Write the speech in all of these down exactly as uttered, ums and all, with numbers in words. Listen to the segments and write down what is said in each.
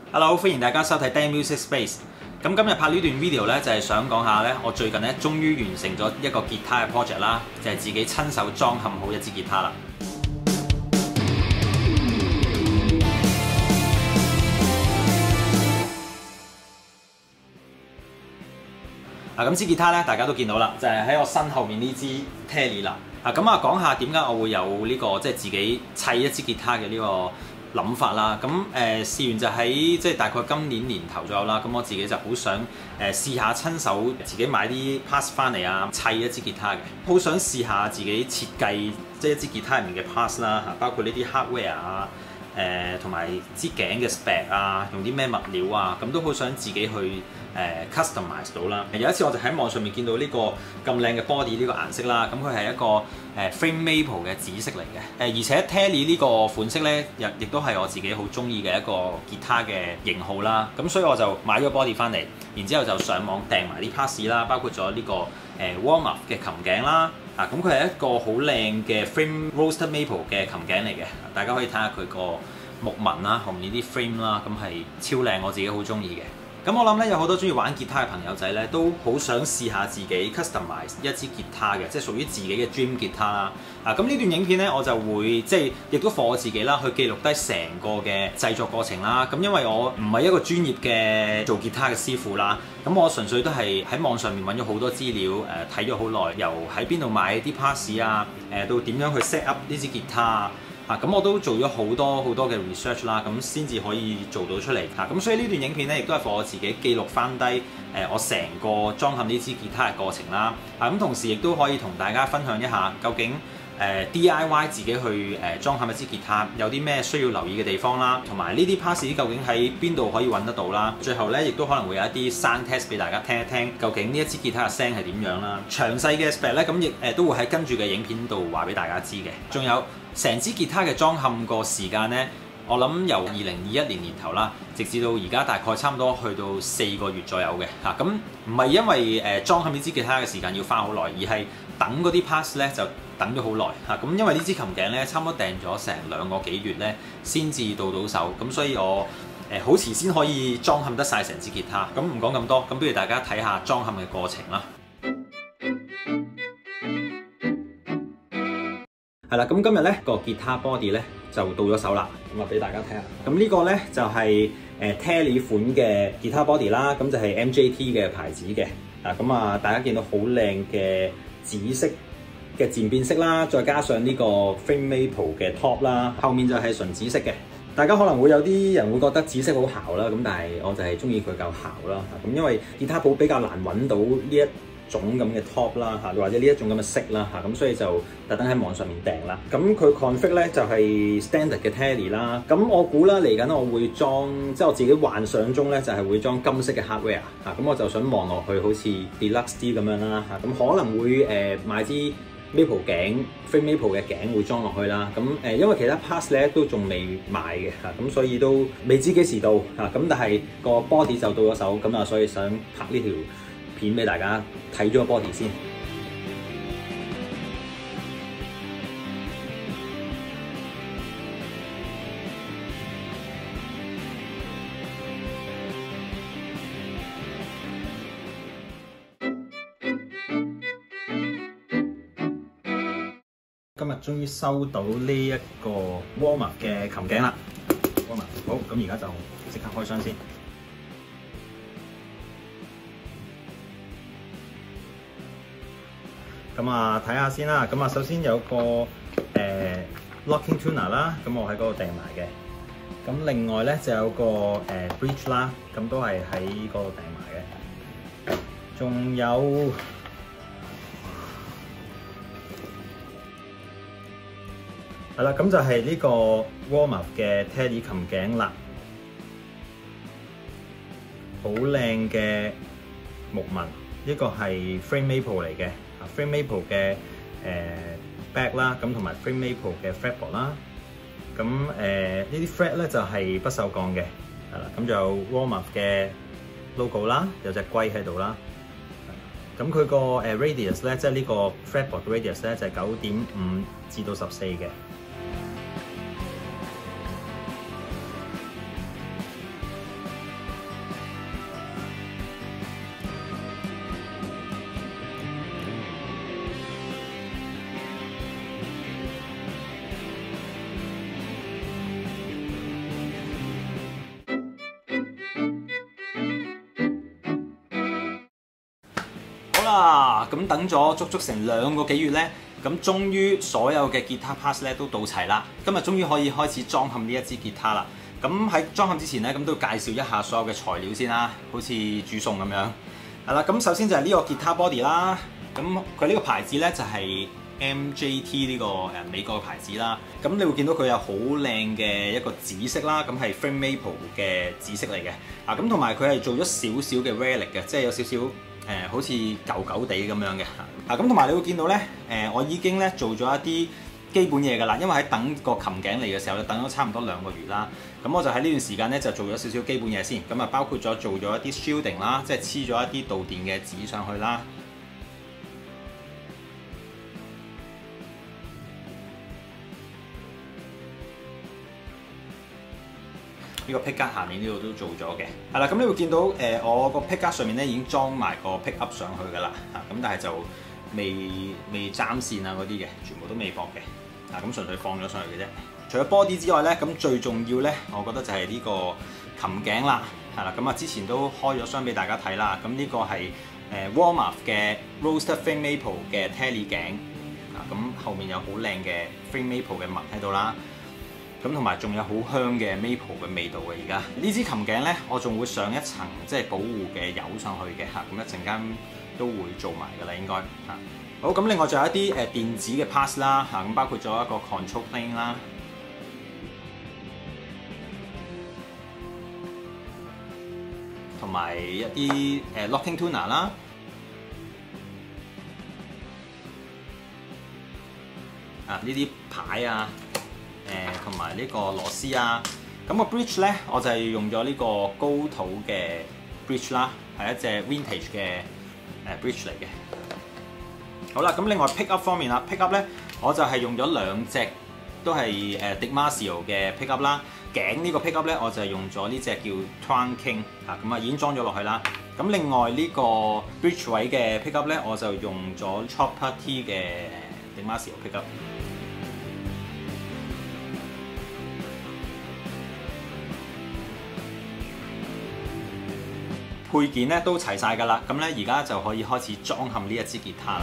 Hello， 歡迎大家收睇 Dan Music Space。咁今日拍呢段 video 咧，就係想講下咧，我最近咧終於完成咗一個吉他嘅 project 啦，就係自己親手裝嵌好一支吉他啦。啊，咁支吉他咧，大家都見到啦，就係喺我身後面呢支 Tele 啦。啊，咁啊講下點解我會有呢個即係自己砌一支吉他嘅呢個諗法啦。咁誒試完就喺即係大概今年年頭左右啦。咁我自己就好想誒試下親手自己買啲 parts 翻嚟啊，砌一支吉他嘅。好想試下自己設計即係一支吉他入面嘅 parts 啦，嚇，包括呢啲 hardware 啊。誒同埋支頸嘅 spec 啊，用啲咩物料啊，咁都好想自己去誒、呃、customize 到啦。有一次我就喺網上面見到呢個咁靚嘅 body 呢個顏色啦，咁佢係一個誒、呃、frame maple 嘅紫色嚟嘅。誒而且 Tele 呢個款式咧，亦亦都係我自己好中意嘅一個吉他嘅型號啦。咁所以我就買咗 body 翻嚟，然之後就上網訂埋啲 parts 啦，包括咗呢、這個誒 Warmoth 嘅琴頸啦。啊，咁佢係一個好靚嘅 frame roasted maple 嘅琴頸嚟嘅，大家可以睇下佢個木紋啦，後面啲 frame 啦，咁係超靚，我自己好中意嘅。咁我諗咧，有好多中意玩吉他嘅朋友仔咧，都好想試下自己 customize 一支吉他嘅，即係屬於自己嘅 dream 吉他啦。啊，咁呢段影片咧，我就會即係亦都 for 我自己啦，去記錄低成個嘅製作過程啦。咁因為我唔係一個專業嘅做吉他嘅師傅啦，咁我純粹都係喺網上面揾咗好多資料，誒睇咗好耐，由喺邊度買啲 parts 啊，誒到點樣去 set up 呢支吉他啊。啊，咁我都做咗好多好多嘅 research 啦，咁先至可以做到出嚟。嚇，咁所以呢段影片咧，亦都係 for 我自己記錄翻低誒我成個裝嵌呢支吉他嘅過程啦。啊，咁同時亦都可以同大家分享一下，究竟誒 D I Y 自己去誒裝嵌一支吉他有啲咩需要留意嘅地方啦，同埋呢啲 parts 究竟喺邊度可以揾得到啦。最後咧，亦都可能會有一啲 sound test 俾大家聽一聽，究竟呢一支吉他嘅聲係點樣啦。詳細嘅 spec 咧，咁亦誒都會喺跟住嘅影片度話俾大家知嘅。仲有成支吉他嘅裝嵌個時間呢，我諗由二零二一年年頭啦，直至到而家大概差唔多去到四個月左右嘅嚇。咁唔係因為誒裝嵌呢支吉他嘅時間要花好耐，而係等嗰啲 parts 咧就等咗好耐嚇。咁因為呢支琴頸咧，差唔多訂咗成兩個幾月咧，先至到到手。咁所以我誒好遲先可以裝嵌得晒成支吉他。咁唔講咁多，咁不如大家睇下裝嵌嘅過程啦。係啦，咁今日咧個吉他 body 咧就到咗手啦，咁啊俾大家睇下。咁呢個咧就係誒 Tele 款嘅吉他 body 啦，咁就係 M J T 嘅牌子嘅。啊，咁啊大家見到好靚嘅紫色嘅漸變色啦，再加上呢個 frame maple 嘅 top 啦，後面就係純紫色嘅。大家可能會有啲人會覺得紫色好姣啦，咁但係我就係中意佢夠姣啦。咁因為吉他鋪比較難揾到呢一種咁嘅 top 啦嚇，或者呢一種咁嘅色啦嚇，咁所以就特登喺網上面訂啦。咁佢 config 咧就係 standard 嘅 Tele 啦。咁我估啦嚟緊我會裝，即係我自己幻想中咧就係會裝金色嘅 hardware 嚇。咁我就想望落去好似 deluxe 啲咁樣啦嚇。咁可能會誒買支 maple 頸 frame maple 嘅頸會裝落去啦。咁誒因為其他 parts 咧都仲未買嘅嚇，咁所以都未知幾時到嚇。咁但係個 body 就到咗手，咁啊所以想拍呢條片俾大家睇咗個 body 先。今日終於收到呢一個 Warmoth 嘅琴頸啦。Warmoth 好，咁而家就即刻開箱先。咁啊，睇下先啦。咁啊，首先有個誒、呃、locking tuner 啦，咁我喺嗰度訂埋嘅。咁另外咧就有個誒 bridge 啦，咁都係喺嗰度訂埋嘅。仲有係啦，咁就係呢個 Warmoth 嘅 Tele 琴頸啦，好靚嘅木紋，呢個係 frame maple 嚟嘅。frame maple 嘅誒 back 啦，咁同埋 frame maple 嘅 fretboard 啦，咁誒呢啲 fret 咧就係不鏽鋼嘅，係啦，咁就有 Warmoth 嘅 logo 啦，有隻龜喺度啦，咁佢個誒 radius 咧，即係呢個 fretboard 嘅 radius 咧就係九點五至到十四嘅。 啦，咁等咗足足成兩個幾月咧，咁終於所有嘅吉他 parts 咧都到齊啦。今日終於可以開始裝嵌呢一支吉他啦。咁喺裝嵌之前咧，咁都介紹一下所有嘅材料先啦，好似煮餸咁樣。係啦，咁首先就係呢個吉他 body 啦。咁佢呢個牌子咧就係 M J T 呢個誒美國嘅牌子啦。咁你會見到佢有好靚嘅一個紫色啦，咁係 Frame Maple 嘅紫色嚟嘅。啊，咁同埋佢係做咗少少嘅 relic 嘅，即係有少少。誒、呃、好似舊舊地咁樣嘅，啊咁同埋你會見到咧，誒、呃、我已經咧做咗一啲基本嘢㗎啦，因為喺等個琴頸嚟嘅時候咧，等咗差唔多兩個月啦，咁我就喺呢段時間咧就做咗少少基本嘢先，咁啊包括咗做咗一啲 shielding 啦，即係黐咗一啲導電嘅紙上去啦。呢個 pick guard 下面呢度都做咗嘅，係啦，咁你會見到誒、呃、我個 pick guard 上面咧已經裝埋個 pick up 上去㗎啦，嚇咁但係就未未斬線啊嗰啲嘅，全部都未駁嘅，啊咁純粹放咗上去嘅啫。除咗 body 之外咧，咁最重要咧，我覺得就係呢個琴頸啦，係啦，咁啊之前都開咗箱俾大家睇啦，咁呢個係誒 Warmoth 嘅 Roasted Frame Maple 嘅 Tele 頸，啊咁後面有好靚嘅 Frame Maple 嘅物喺度啦。咁同埋仲有好香嘅 maple 嘅味道嘅，而家呢支琴頸咧，我仲會上一層即係保護嘅油上去嘅嚇，咁一陣間都會做埋㗎啦，應該嚇。好，咁另外仲有一啲誒電子嘅 parts 啦嚇，咁包括咗一個 control plane 啦，同埋一啲誒 locking tuner 啦，啊呢啲牌啊。誒同埋呢個螺絲啊，咁、個 bridge 咧我就係用咗呢個高土嘅 bridge 啦，係一隻 vintage 嘅誒 bridge 嚟嘅。好啦，咁另外 pick up 方面啦 ，pick up 咧我就係用咗兩隻都係誒 Demasio 嘅 pick up 啦，頸呢個 pick up 咧我就係用咗呢隻叫 Twan King 啊，咁啊已經裝咗落去啦。咁另外呢個 bridge 位嘅 pick up 咧我就用咗 Chopper T 嘅 Demasio pick up。配件咧都齊晒㗎啦，咁咧而家就可以開始裝嵌呢一支吉他啦。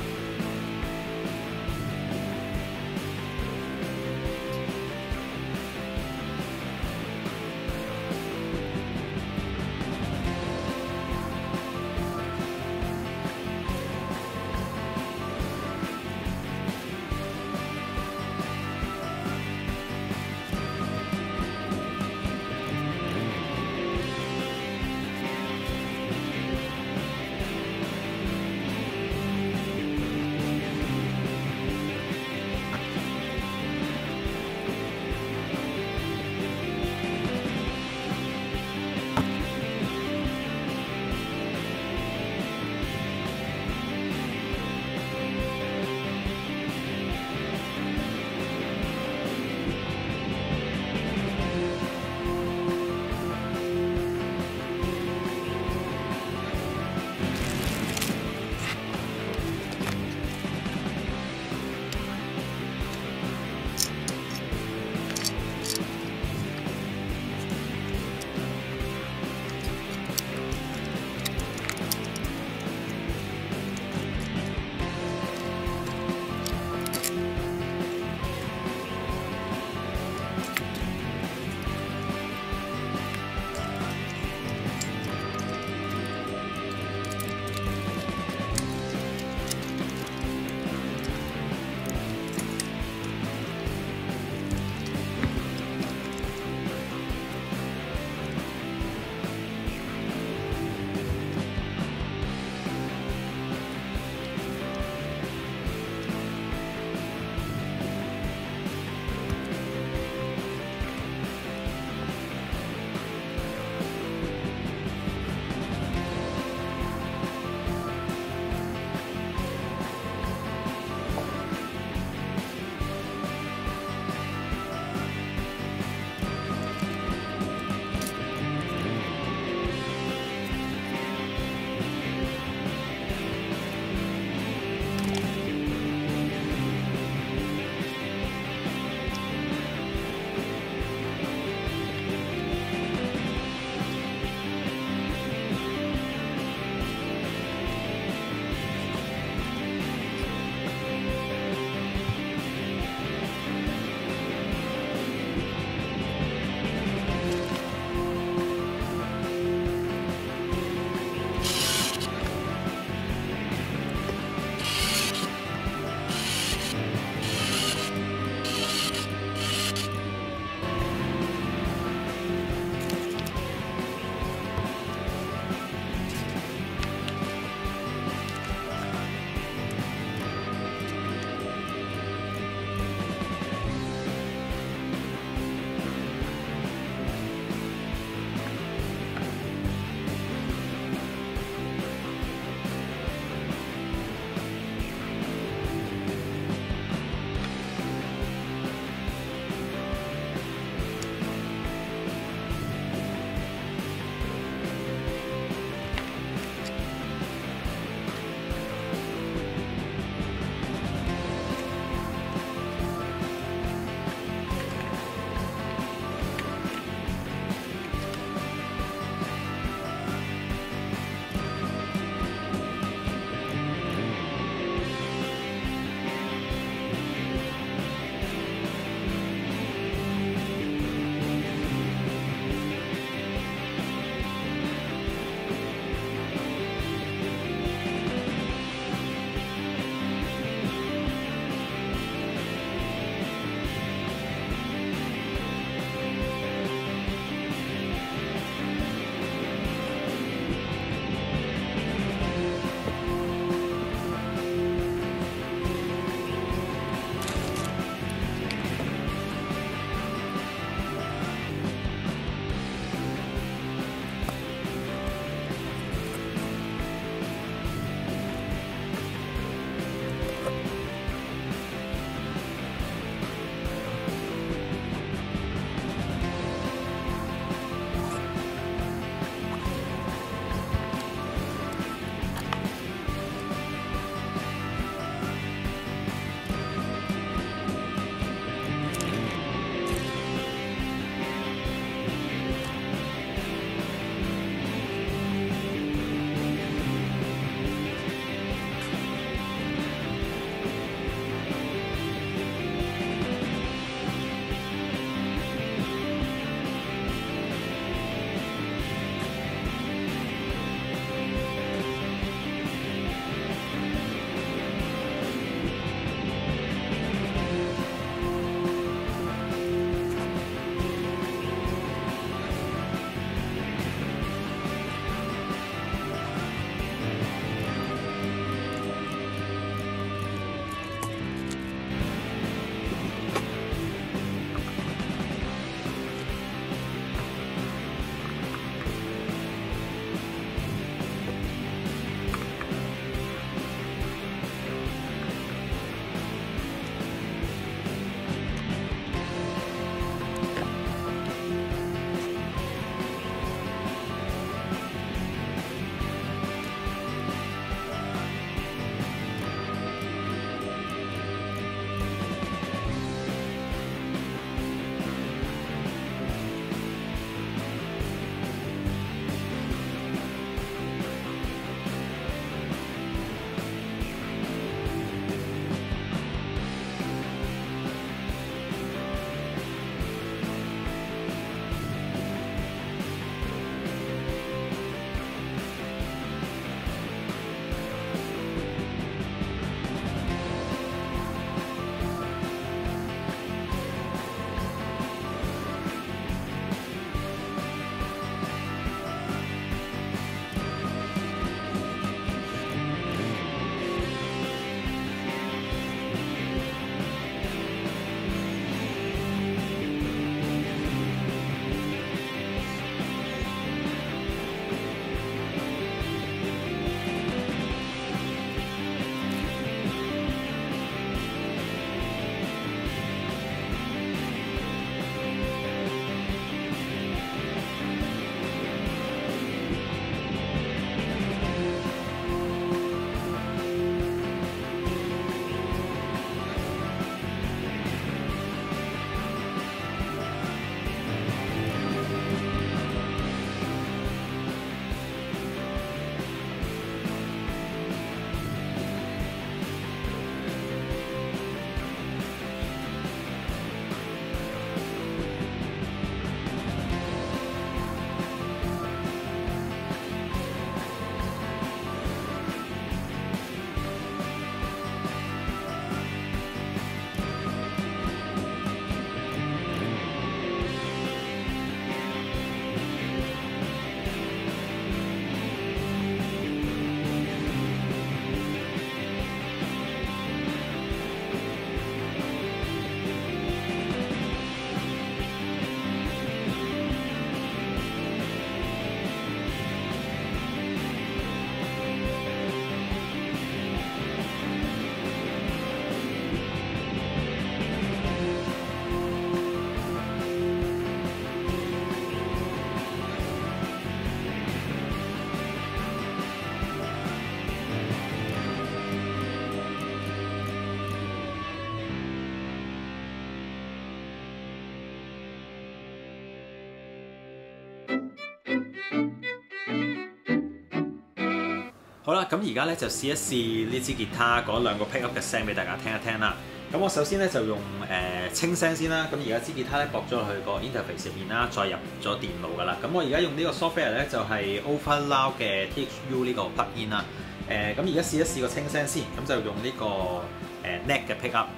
好啦，咁而家咧就試一試呢支吉他嗰兩個 pick up 嘅聲俾大家聽一聽啦。咁我首先咧就用誒、呃、清聲先啦。咁而家支吉他咧駁咗落去個 interface 入面啦，再入咗電腦噶啦。咁我而家用呢個 software 咧就係 Overloud 嘅 T H U 呢個 plugin 啦。誒咁而家試一試個清聲先，咁就用呢、這個誒、呃、neck 嘅 pick up。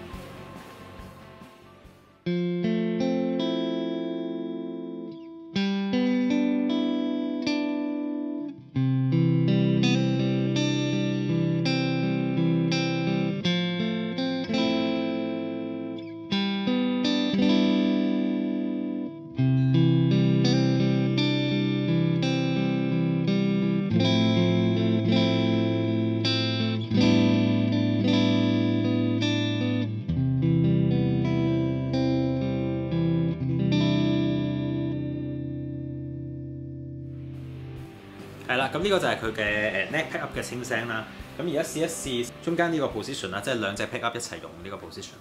係啦，咁呢個就係佢嘅誒 neck pick up 嘅清聲啦。咁而家試一試中間呢個 position 啦，即係兩隻 pick up 一齊用呢個 position。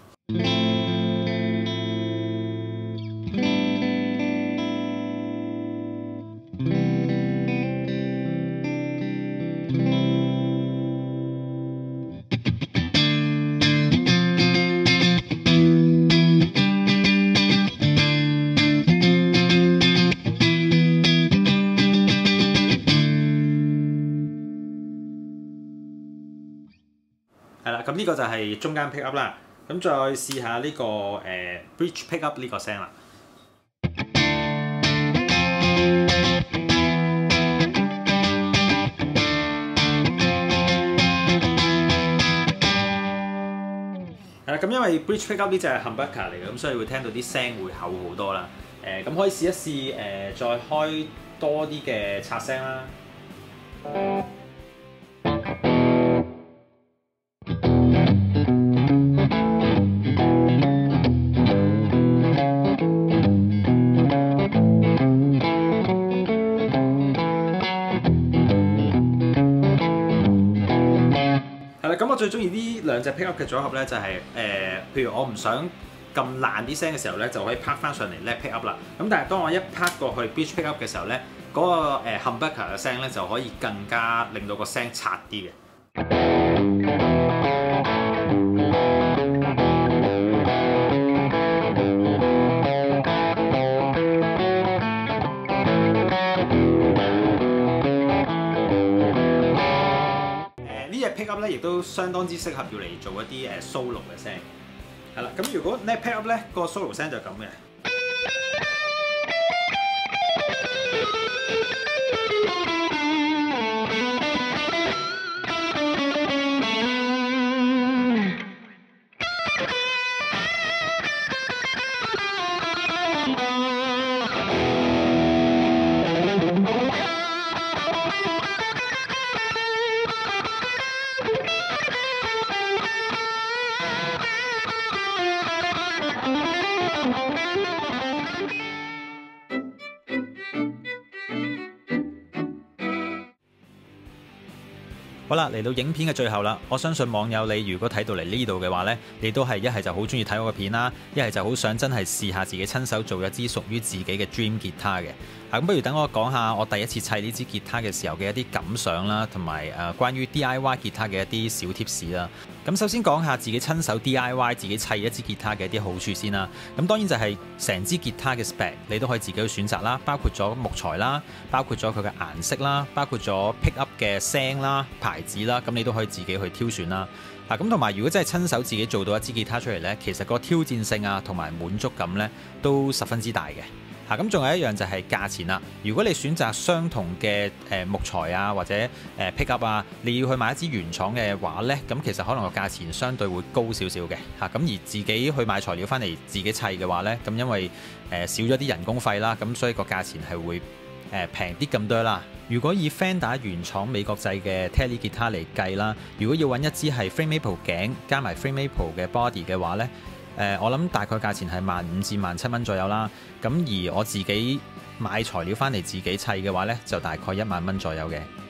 係啦，咁呢個就係中間 pick up 啦。咁再試下呢、這個誒、呃、bridge pick up 呢個聲啦。係啦，咁因為 bridge pick up 呢隻係 humbucker 嚟嘅，咁所以會聽到啲聲會厚好多啦。誒、呃，咁可以試一試誒、呃，再開多啲嘅刷聲啦。咁我最中意呢兩隻 pick up 嘅組合咧，就係、是、誒、呃，譬如我唔想咁爛啲聲嘅時候咧，就可以拍翻上嚟 neck pick up 啦。咁但係當我一拍過去 bridge pick up 嘅時候咧，嗰、那個誒 humbucker 嘅聲咧就可以更加令到個聲刷啲嘅。pick up 咧亦都相當之適合要嚟做一啲誒 solo 嘅聲，係啦。咁如果 neck pick up 咧，個 solo 聲就咁嘅。好啦，嚟到影片嘅最後啦，我相信網友你如果睇到嚟呢度嘅話呢，你都係一係就好中意睇我嘅片啦，一係就好想真係試下自己親手做一支屬於自己嘅 dream 吉他嘅。咁不如等我講下我第一次砌呢支吉他嘅時候嘅一啲感想啦，同埋誒關於 D I Y 吉他嘅一啲小貼士啦。咁首先講下自己親手 D I Y 自己砌一支吉他嘅一啲好處先啦。咁當然就係成支吉他嘅 spec 你都可以自己去選擇啦，包括咗木材啦，包括咗佢嘅顏色啦，包括咗 pick up 嘅聲啦、牌子啦，咁你都可以自己去挑選啦。嗱咁同埋如果真係親手自己做到一支吉他出嚟呢，其實個挑戰性啊同埋滿足感呢都十分之大嘅。嚇咁仲有一樣就係價錢啦。如果你選擇相同嘅誒木材啊或者誒 pick up 啊，你要去買一支原廠嘅話呢，咁其實可能個價錢相對會高少少嘅嚇。咁而自己去買材料翻嚟自己砌嘅話呢，咁因為誒少咗啲人工費啦，咁所以個價錢係會誒平啲咁多啦。如果以 Fender 原廠美國製嘅 Tele 吉他嚟計啦，如果要揾一支係 Frame Maple 頸加埋 Frame Maple 嘅 body 嘅話呢，誒、呃、我諗大概價錢係萬五至萬七蚊左右啦。咁而我自己買材料翻嚟自己砌嘅話呢，就大概一萬蚊左右嘅。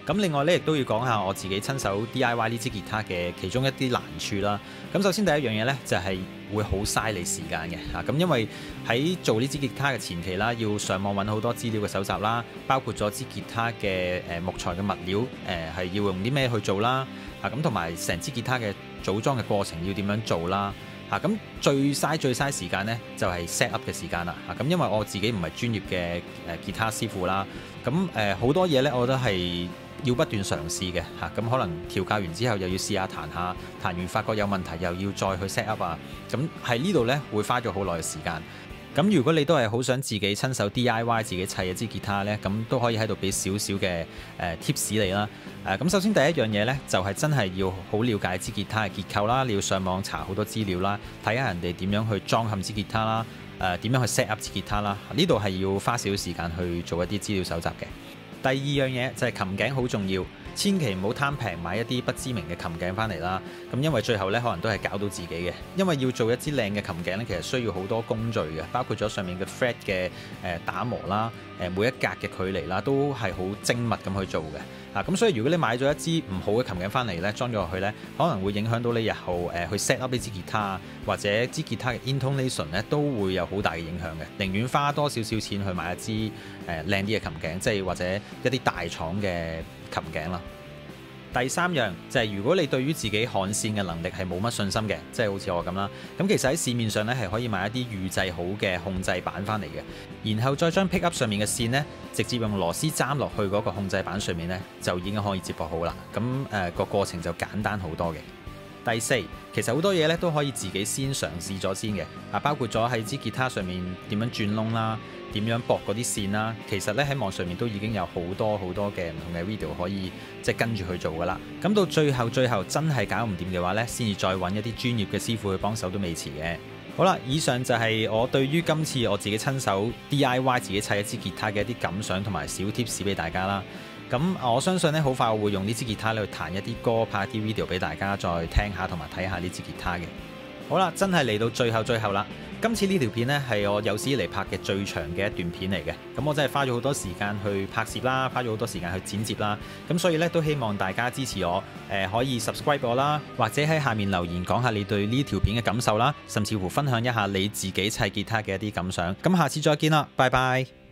咁另外咧，亦都要講下我自己親手 D I Y 呢支吉他嘅其中一啲難處啦。咁首先第一樣嘢咧，就係會好嘥你時間嘅嚇。咁因為喺做呢支吉他嘅前期啦，要上網揾好多資料嘅搜集啦，包括咗支吉他嘅誒木材嘅物料誒係要用啲咩去做啦。嚇咁同埋成支吉他嘅組裝嘅過程要點樣做啦。嚇咁最嘥最嘥時間咧，就係 set up 嘅時間啦。嚇咁因為我自己唔係專業嘅誒吉他師傅啦，咁誒好多嘢咧，我都係要不斷嘗試嘅嚇，咁可能調教完之後又要試下彈下，彈完發覺有問題又要再去 set up 啊，咁喺呢度呢，會花咗好耐嘅時間。咁如果你都係好想自己親手 D I Y 自己砌一支吉他呢，咁都可以喺度俾少少嘅誒 tips 你啦。誒咁首先第一樣嘢呢，就係真係要好了解支吉他嘅結構啦，你要上網查好多資料啦，睇下人哋點樣去裝嵌支吉他啦，誒點樣去 set up 支吉他啦，呢度係要花少少時間去做一啲資料搜集嘅。第二樣嘢就係琴頸好重要，千祈唔好貪平買一啲不知名嘅琴頸翻嚟啦。咁因為最後咧可能都係搞到自己嘅，因為要做一支靚嘅琴頸咧，其實需要好多工序嘅，包括咗上面嘅 fret 嘅誒打磨啦，誒每一格嘅距離啦，都係好精密咁去做嘅。啊，咁所以如果你買咗一支唔好嘅琴頸翻嚟咧，裝咗落去咧，可能會影響到你日後誒去 set up 呢支吉他，或者支吉他嘅 intonation 咧都會有好大嘅影響嘅。寧願花多少少錢去買一支誒靚啲嘅琴頸，即係或者一啲大廠嘅琴頸啦。第三樣就係、是、如果你對於自己焊線嘅能力係冇乜信心嘅，即係好似我咁啦，咁其實喺市面上咧係可以買一啲預製好嘅控制板翻嚟嘅，然後再將 pick up 上面嘅線咧，直接用螺絲針落去嗰個控制板上面咧，就已經可以接駁好啦。咁誒個過程就簡單好多嘅。第四，其實好多嘢咧都可以自己先嘗試咗先嘅，啊包括咗喺支吉他上面點樣轉窿啦，點樣駁嗰啲線啦，其實咧喺網上面都已經有好多好多嘅唔同嘅 video 可以即係跟住去做噶啦。咁到最後最後真係搞唔掂嘅話咧，先至再揾一啲專業嘅師傅去幫手都未遲嘅。好啦，以上就係我對於今次我自己親手 D I Y 自己砌一支吉他嘅一啲感想同埋小 tips 俾大家啦。咁我相信咧，好快我會用呢支吉他咧去彈一啲歌，拍一啲 video 俾大家再聽下同埋睇下呢支吉他嘅。好啦，真係嚟到最後最後啦！今次呢條片呢，係我有史以嚟拍嘅最長嘅一段片嚟嘅。咁我真係花咗好多時間去拍攝啦，花咗好多時間去剪接啦。咁所以咧都希望大家支持我，誒、呃、可以 subscribe 我啦，或者喺下面留言講下你對呢條片嘅感受啦，甚至乎分享一下你自己砌吉他嘅一啲感想。咁下次再見啦，拜拜。